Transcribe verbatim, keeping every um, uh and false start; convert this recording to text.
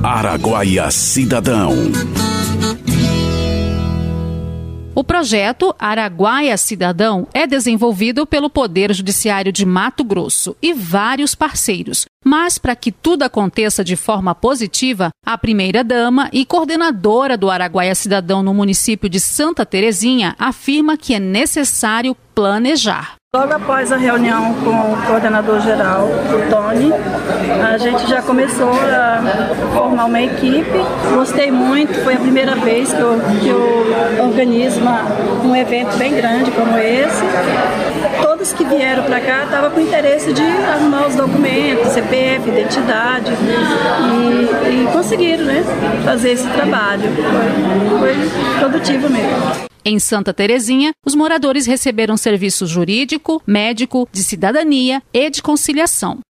Araguaia Cidadão. O projeto Araguaia Cidadão é desenvolvido pelo Poder Judiciário de Mato Grosso e vários parceiros. Mas, para que tudo aconteça de forma positiva, a primeira-dama e coordenadora do Araguaia Cidadão no município de Santa Terezinha afirma que é necessário planejar. Logo após a reunião com o coordenador geral, o Tony, a gente já começou a formar uma equipe. Gostei muito, foi a primeira vez que eu, que eu organizo uma, um evento bem grande como esse. Todos que vieram para cá estavam com interesse de arrumar os documentos, C P F, identidade, e, e conseguiram, né, fazer esse trabalho. Foi, foi produtivo mesmo. Em Santa Terezinha, os moradores receberam serviço jurídico, médico, de cidadania e de conciliação.